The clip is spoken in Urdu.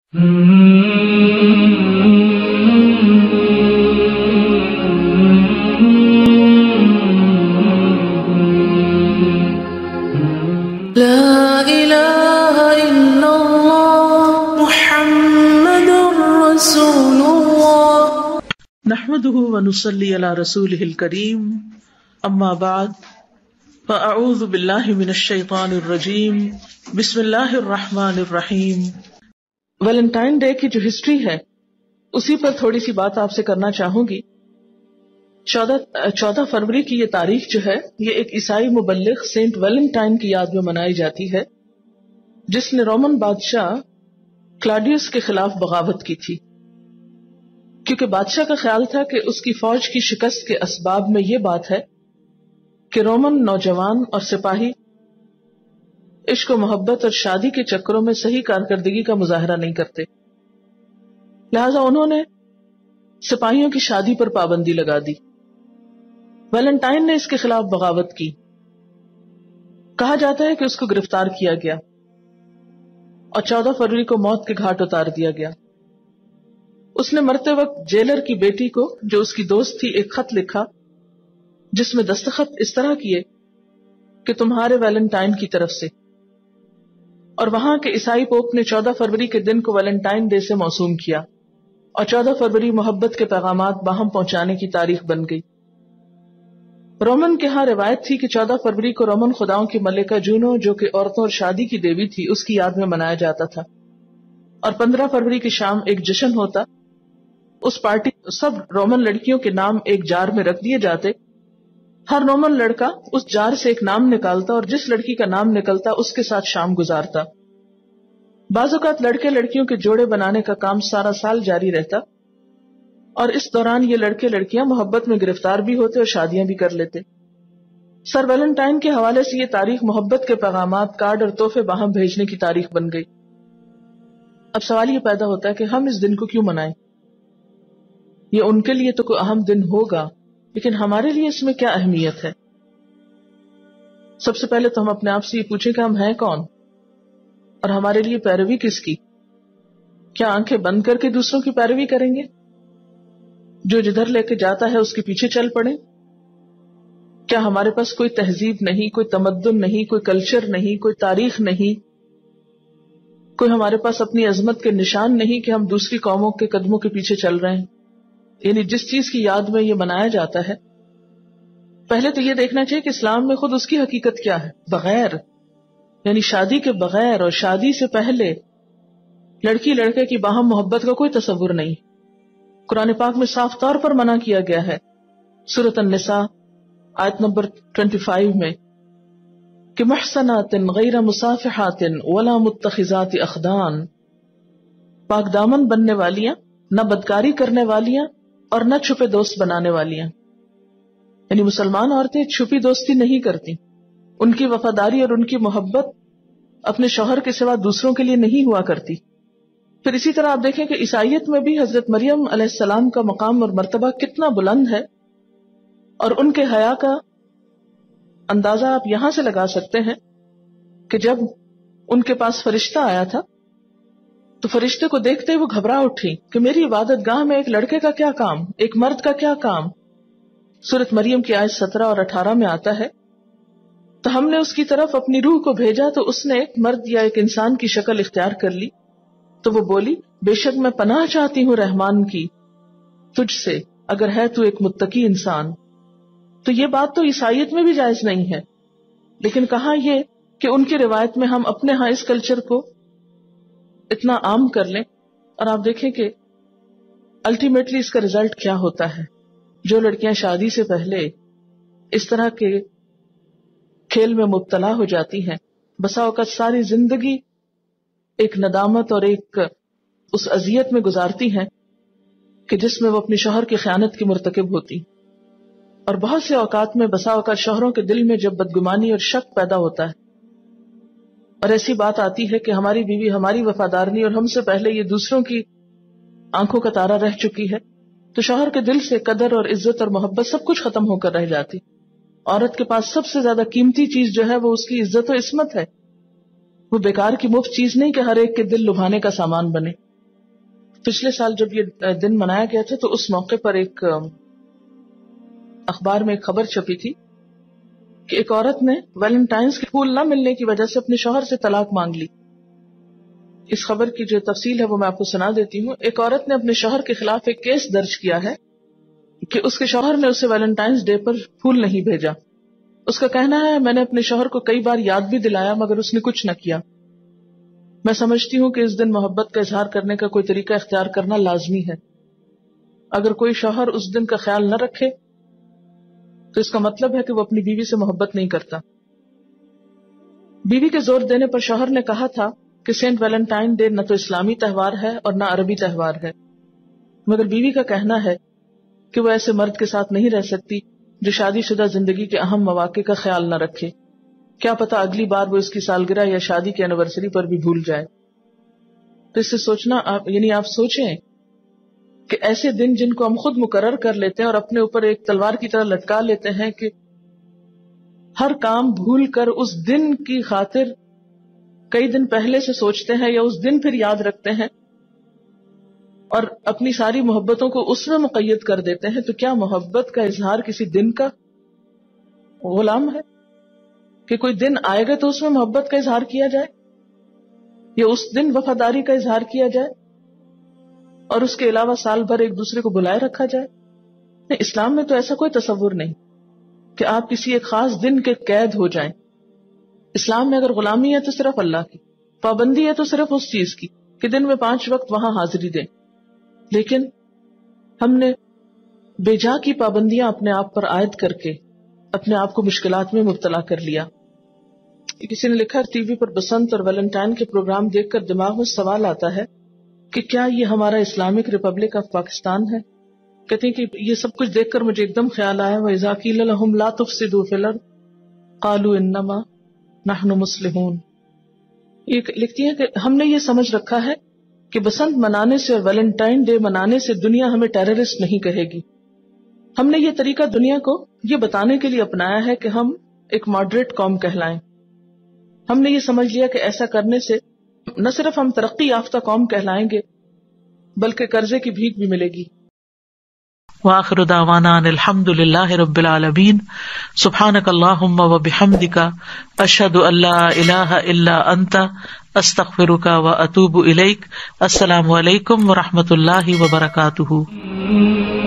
لا إله إلا الله محمد رسول الله نحمده ونصلي على رسوله الكريم اما بعد فاعوذ باللہ من الشیطان الرجیم بسم اللہ الرحمن الرحیم۔ ویلنٹائن ڈے کی جو ہسٹری ہے اسی پر تھوڑی سی بات آپ سے کرنا چاہوں گی۔ 14 فروری کی یہ تاریخ جو ہے یہ ایک عیسائی مبلغ سینٹ ویلنٹائن کی یاد میں منائی جاتی ہے، جس نے رومن بادشاہ کلاڈیوس کے خلاف بغاوت کی تھی، کیونکہ بادشاہ کا خیال تھا کہ اس کی فوج کی شکست کے اسباب میں یہ بات ہے کہ رومن نوجوان اور سپاہی عشق و محبت اور شادی کے چکروں میں صحیح کارکردگی کا مظاہرہ نہیں کرتے، لہذا انہوں نے سپاہیوں کی شادی پر پابندی لگا دی۔ ویلنٹائن نے اس کے خلاف بغاوت کی، کہا جاتا ہے کہ اس کو گرفتار کیا گیا اور 14 فروری کو موت کے گھاٹ اتار دیا گیا۔ اس نے مرتے وقت جیلر کی بیٹی کو، جو اس کی دوست تھی، ایک خط لکھا جس میں دستخط اس طرح کیے کہ تمہارے ویلنٹائن کی طرف سے، اور وہاں کے عیسائی پوپ نے 14 فروری کے دن کو ویلنٹائن ڈے سے موسوم کیا، اور 14 فروری محبت کے پیغامات باہم پہنچانے کی تاریخ بن گئی۔ رومن کے ہاں روایت تھی کہ 14 فروری کو رومن خداؤں کی ملکہ جونو، جو کہ عورتوں اور شادی کی دیوی تھی، اس کی یاد میں منایا جاتا تھا، اور 15 فروری کی شام ایک جشن ہوتا۔ اس پارٹی سب رومن لڑکیوں کے نام ایک جار میں رکھ دیے جاتے، ہر رومن لڑکا اس جار سے ایک نام نکالتا اور جس لڑکی کا نام نکلتا اس کے ساتھ شام گزارتا۔ بعض اوقات لڑکے لڑکیوں کے جوڑے بنانے کا کام سارا سال جاری رہتا، اور اس دوران یہ لڑکے لڑکیاں محبت میں گرفتار بھی ہوتے اور شادیاں بھی کر لیتے۔ سر ویلنٹائن کے حوالے سے یہ تاریخ محبت کے پیغامات، کارڈ اور تحفے باہم بھیجنے کی تاریخ بن گئی۔ اب سوال یہ پیدا ہوتا ہے کہ ہم اس دن کو کیوں منائیں؟ یہ ان کے لیے تو کوئی اہم دن ہوگا، لیکن ہمارے لیے اس میں کیا اہمیت ہے؟ سب سے پہلے تو ہم اپنے آپ سے یہ پوچھیں کہ ہم ہیں کون، اور ہمارے لیے پیروی کس کی؟ کیا آنکھیں بند کر کے دوسروں کی پیروی کریں گے؟ جو جدھر لے کے جاتا ہے اس کے پیچھے چل پڑیں؟ کیا ہمارے پاس کوئی تہذیب نہیں، کوئی تمدن نہیں، کوئی کلچر نہیں، کوئی تاریخ نہیں، کوئی ہمارے پاس اپنی عظمت کے نشان نہیں کہ ہم دوسری قوموں کے قدموں کے پیچھے چل رہے ہیں؟ یعنی جس چیز کی یاد میں یہ منایا جاتا ہے، پہلے تو یہ دیکھنا چاہیے کہ اسلام میں خود اس کی حقیقت کیا ہے۔ بغیر یعنی شادی کے بغیر اور شادی سے پہلے لڑکی لڑکے کی باہم محبت کا کوئی تصور نہیں۔ قرآن پاک میں صاف طور پر منع کیا گیا ہے، سورۃ النساء آیت نمبر 25 میں، کہ محصنات غیر مصافحات ولا متخذات اخدان، پاک دامن بننے والیاں، نہ بدکاری کرنے والیاں اور نہ چھپے دوست بنانے والیاں۔ یعنی مسلمان عورتیں چھپی دوستی نہیں کرتی، ان کی وفاداری اور ان کی محبت اپنے شوہر کے سوا دوسروں کے لیے نہیں ہوا کرتی۔ پھر اسی طرح آپ دیکھیں کہ عیسائیت میں بھی حضرت مریم علیہ السلام کا مقام اور مرتبہ کتنا بلند ہے، اور ان کے حیا کا اندازہ آپ یہاں سے لگا سکتے ہیں کہ جب ان کے پاس فرشتہ آیا تھا تو فرشتے کو دیکھتے وہ گھبرا اٹھی کہ میری عبادت گاہ میں ایک لڑکے کا کیا کام، ایک مرد کا کیا کام۔ سورۃ مریم کی آیت 17 اور 18 میں آتا ہے، تو ہم نے اس کی طرف اپنی روح کو بھیجا تو اس نے ایک مرد یا ایک انسان کی شکل اختیار کر لی، تو وہ بولی، بے شک میں پناہ چاہتی ہوں رحمان کی تجھ سے، اگر ہے تو ایک متقی انسان۔ تو یہ بات تو عیسائیت میں بھی جائز نہیں ہے، لیکن کہاں یہ کہ ان کی روایت میں ہم اپنے ہاں اس کلچر کو اتنا عام کر لیں، اور آپ دیکھیں کہ الٹیمیٹلی اس کا ریزلٹ کیا ہوتا ہے۔ جو لڑکیاں شادی سے پہلے اس طرح کے کھیل میں مبتلا ہو جاتی ہیں، بسا اوقات ساری زندگی ایک ندامت اور ایک اس اذیت میں گزارتی ہیں کہ جس میں وہ اپنی شوہر کی خیانت کی مرتکب ہوتی، اور بہت سے اوقات میں بسا اوقات شوہروں کے دل میں جب بدگمانی اور شک پیدا ہوتا ہے اور ایسی بات آتی ہے کہ ہماری بیوی ہماری وفادار نہیں اور ہم سے پہلے یہ دوسروں کی آنکھوں کا تارا رہ چکی ہے، تو شوہر کے دل سے قدر اور عزت اور محبت سب کچھ ختم ہو کر رہ جاتی۔ عورت کے پاس سب سے زیادہ قیمتی چیز جو ہے وہ اس کی عزت و عصمت ہے، وہ بیکار کی مفت چیز نہیں کہ ہر ایک کے دل لبھانے کا سامان بنے۔ پچھلے سال جب یہ دن منایا گیا تھا تو اس موقع پر ایک اخبار میں ایک خبر چھپی تھی کہ ایک عورت نے ویلنٹائنز کے پھول نہ ملنے کی وجہ سے اپنے شوہر سے طلاق مانگ لی. اس خبر کی جو تفصیل ہے وہ میں آپ کو سنا دیتی ہوں. ایک عورت نے اپنے شوہر کے خلاف ایک کیس درج کیا ہے کہ اس کے شوہر نے اسے ویلنٹائنز ڈے پر پھول نہیں بھیجا. اس کا کہنا ہے میں نے اپنے شوہر کو کئی بار یاد بھی دلایا مگر اس نے کچھ نہ کیا. میں سمجھتی ہوں کہ اس دن محبت کا اظہار کرنے کا کوئی طریقہ اختیار کرنا لازمی ہے. اگر کوئی شوہر اس دن کا خیال نہ رکھے تو اس کا مطلب ہے کہ وہ اپنی بیوی سے محبت نہیں کرتا. بیوی کے زور دینے پر شوہر نے کہا تھا کہ سینٹ ویلنٹائن ڈے نہ تو اسلامی تہوار ہے اور نہ عربی تہوار ہے، مگر بیوی کا کہنا ہے کہ وہ ایسے مرد کے ساتھ نہیں رہ سکتی جو شادی شدہ زندگی کے اہم مواقع کا خیال نہ رکھے. کیا پتا اگلی بار وہ اس کی سالگرہ یا شادی کی اینیورسری پر بھی بھول جائے. تو اس سے سوچنا آپ سوچیں کہ ایسے دن جن کو ہم خود مقرر کر لیتے ہیں اور اپنے اوپر ایک تلوار کی طرح لٹکا لیتے ہیں کہ ہر کام بھول کر اس دن کی خاطر کئی دن پہلے سے سوچتے ہیں یا اس دن پھر یاد رکھتے ہیں اور اپنی ساری محبتوں کو اس میں مقید کر دیتے ہیں. تو کیا محبت کا اظہار کسی دن کا غلام ہے کہ کوئی دن آئے گا تو اس میں محبت کا اظہار کیا جائے یا اس دن وفاداری کا اظہار کیا جائے اور اس کے علاوہ سال بھر ایک دوسرے کو بلائے رکھا جائے؟ نہیں، اسلام میں تو ایسا کوئی تصور نہیں کہ آپ کسی ایک خاص دن کے قید ہو جائیں. اسلام میں اگر غلامی ہے تو صرف اللہ کی، پابندی ہے تو صرف اس چیز کی کہ دن میں 5 وقت وہاں حاضری دیں. لیکن ہم نے بے جا کی پابندیاں اپنے آپ پر عائد کر کے اپنے آپ کو مشکلات میں مبتلا کر لیا. کسی نے لکھا ٹی وی پر بسنت اور ویلنٹائن کے پروگرام دیکھ کر دماغ میں سوال آتا ہے کہ کیا یہ ہمارا اسلامک ریپبلک آف پاکستان ہے؟ کہتے ہیں کہ یہ سب کچھ دیکھ کر مجھے ایک دم خیال آیا وَإِذَا قِيلَ لَهُمْ لَا تُفْسِدُوا فِي الْأَرْضِ قَالُوا إِنَّمَا نَحْنُ مُصْلِحُونَ. یہ لکھتی ہے کہ ہم نے یہ سمجھ رکھا ہے کہ بسنت منانے سے اور ویلنٹائن ڈے منانے سے دنیا ہمیں ٹیررسٹ نہیں کہے گی. ہم نے یہ طریقہ دنیا کو یہ بتانے کے لیے اپنایا ہے کہ ہم ایک ماڈریٹ قوم کہلائیں. ہم نے یہ سمجھ لیا کہ ایسا کرنے سے نہ صرف ہم ترقی یافتہ قوم کہلائیں گے بلکہ قرضے کی بھیک بھی ملے گی. وآخر دعوانا ان الحمد للہ رب العالمین. سبحانک اللہم وبحمدک اشہد ان لا الہ الا انت استغفرک واتوب الیک. السلام علیکم ورحمۃ اللہ وبرکاتہ.